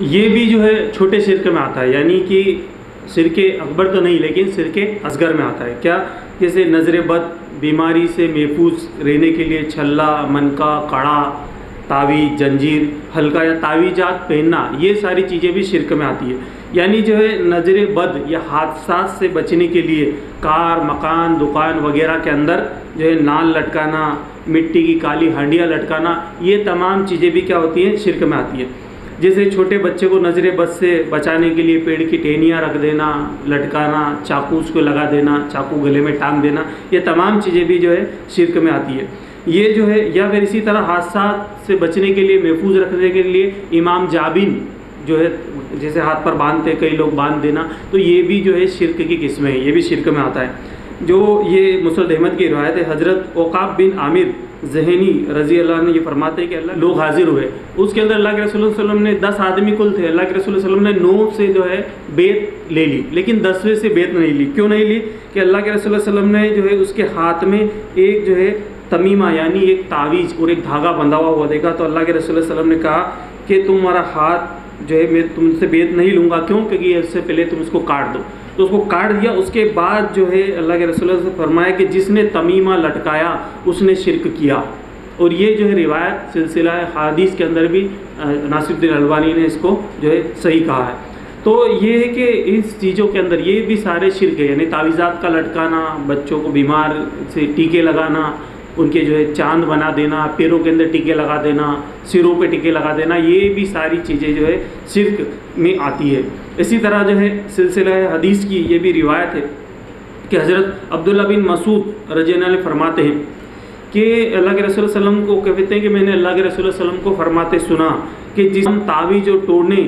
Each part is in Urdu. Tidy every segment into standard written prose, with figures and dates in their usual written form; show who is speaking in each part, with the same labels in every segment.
Speaker 1: یہ بھی جو ہے چھوٹے شرک میں آتا ہے، یعنی کہ شرک اکبر تو نہیں لیکن شرک اصغر میں آتا ہے۔ کیا؟ جیسے نظر بد، بیماری سے محفوظ رہنے کے لیے چھلا، منکا، کڑا، تعویذ، جنجیر، حلقہ یا تعویذات پہننا، یہ ساری چیزیں بھی شرک میں آتی ہے۔ یعنی جو ہے نظر بد یا حادثات سے بچنے کے لیے کار، مکان، دکان وغیرہ کے اندر جو ہے نال لٹکانا، مٹی کی کالی ہانڈیاں لٹکانا، یہ تمام چیزیں بھی کیا ہوتی ہیں؟ شرک میں آتی ہیں۔ جیسے چھوٹے بچے کو نظر بد سے بچانے کے لیے پیڑ کی ٹہنیاں رکھ دینا، لٹکانا، چاقو اس کو لگا دینا، چاقو گلے میں ٹانگ دینا، یہ تمام چیزیں بھی جو ہے شرک میں آتی ہے۔ یہ جو ہے، یا پھر اسی طرح حادثات سے بچنے کے لیے، محفوظ رکھنے کے لیے امام جابین جو ہے جیسے ہاتھ پر باندھتے کئی لوگ باندھ دینا، تو یہ بھی جو ہے شرک کی قسمیں ہیں، یہ بھی شرک میں آتا ہے۔ جو یہ مسند احمد کی روایت ہے، حضرت عقاب بن عامر ذہنی رضی اللہ عنہ یہ فرماتے ہیں کہ اللہ لوگ حاضر ہوئے، اس کے اندر اللہ کے رسول صلی اللہ علیہ وسلم نے 10 آدمی کل تھے، اللہ کے رسول صلی اللہ علیہ وسلم نے 9 سے جو ہے بیعت لے لی، لیکن 10ویں سے بیعت نہیں لی۔ کیوں نہیں لی؟ کہ اللہ کے رسول صلی اللہ علیہ وسلم نے جو ہے اس کے ہاتھ میں ایک جو ہے تمیمہ یعنی ایک تعویذ اور ایک دھاگا بندھا ہوا دیکھا، تو اللہ کے رسول صلی اللہ علیہ وسلم نے کہا کہ تمہارا ہاتھ جو ہے میں تم سے بیعت نہیں لوں گا، کیوں؟ کہ اس سے پہلے تم اس کو کاٹ دو۔ تو اس کو کاٹ دیا۔ اس کے بعد جو ہے اللہ کے رسول سے فرمایا کہ جس نے تمیمہ لٹکایا اس نے شرک کیا۔ اور یہ جو ہے روایت سلسلہ حدیث کے اندر بھی ناصر الدین البانی نے اس کو جو ہے صحیح کہا ہے۔ تو یہ ہے کہ اس چیزوں کے اندر یہ بھی سارے شرک ہے، یعنی تعویذات کا لٹکانا، بچوں کو بیمار سے ٹیکے لگانا، ان کے جو ہے چاند بنا دینا، پیروں کے اندر ٹیکے لگا دینا، سروں پہ ٹیکے لگا دینا، یہ بھی ساری چیزیں جو ہے شرک میں آتی ہے۔ اسی طرح جو ہے سلسلہ حدیث کی یہ بھی روایت ہے کہ حضرت عبداللہ بن مسعود رضی اللہ عنہ فرماتے ہیں کہ اللہ کے رسول صلی اللہ علیہ وسلم کو کہتے ہیں کہ میں نے اللہ کے رسول صلی اللہ علیہ وسلم کو فرماتے سنا کہ جس تعویذ جو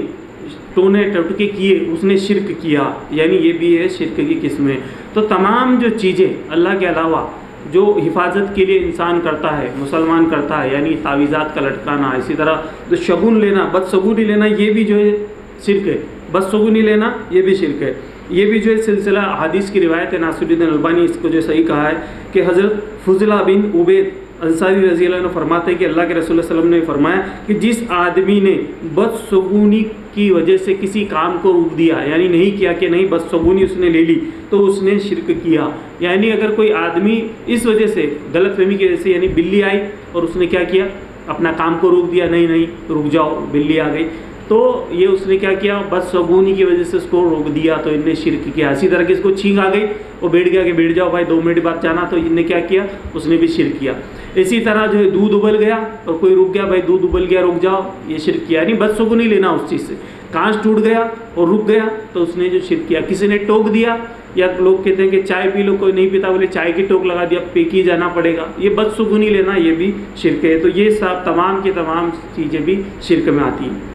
Speaker 1: ٹونے ٹوٹکے کیے اس نے شرک کیا، یعنی یہ بھی ہے شرک کی قسمیں۔ تو تمام جو چیزیں اللہ کے علاوہ جو حفاظت کے لیے انسان کرتا ہے، مسلمان کرتا ہے، یعنی تعویذات کا لٹکانا، اسی طرح جو شگن لینا، بدشگونی لینا، یہ بھی جو ہے شرک ہے۔ بدشگونی لینا یہ بھی شرک ہے۔ یہ بھی جو ہے سلسلہ حدیث کی روایت ہے، ناصر الدین البانی اس کو جو صحیح کہا ہے کہ حضرت فضلہ بن عبید انصاری رضی اللہ عنہ فرماتے ہیں کہ اللہ کے رسول صلی اللہ علیہ وسلم نے فرمایا کہ جس آدمی نے بدشگونی کی وجہ سے کسی کام کو روک دیا، یعنی نہیں کیا کہ نہیں، بدشگونی اس نے لے لی تو اس نے شرک کیا۔ یعنی اگر کوئی آدمی اس وجہ سے غلط فہمی کی وجہ سے، یعنی بلی آئی اور اس نے کیا کیا، اپنا کام کو روک دیا، نہیں رک جاؤ، بلی آ گئی، تو یہ اس نے کیا کیا، بدشگونی کی وجہ سے اس کو روک دیا تو ان نے شرک کیا۔ اسی طرح کہ اس کو چھینک آ گئی، وہ بیٹھ گیا کہ بیٹھ جاؤ بھائی 2 منٹ بعد جانا، تو ان نے کیا کیا، اس نے بھی شرک کیا۔ اسی طرح جو ہے دودھ ابل گیا اور کوئی رک گیا، بھائی دودھ ابل گیا رک جاؤ، یہ شرک کیا، یعنی بدشگونی لینا اس چیز سے۔ کانچ ٹوٹ گیا اور رک گیا تو اس نے جو شرک کیا۔ کسی نے ٹوک دیا، یا لوگ کہتے ہیں کہ چائے پی لو، کوئی نہیں پیتا، بولے چائے کی ٹوک لگا دیا، پی کی جانا پڑے گا، یہ بدشگونی لینا یہ بھی شرک ہے۔ تو یہ سب تمام کی تمام چیزیں بھی شرک میں آتی ہیں۔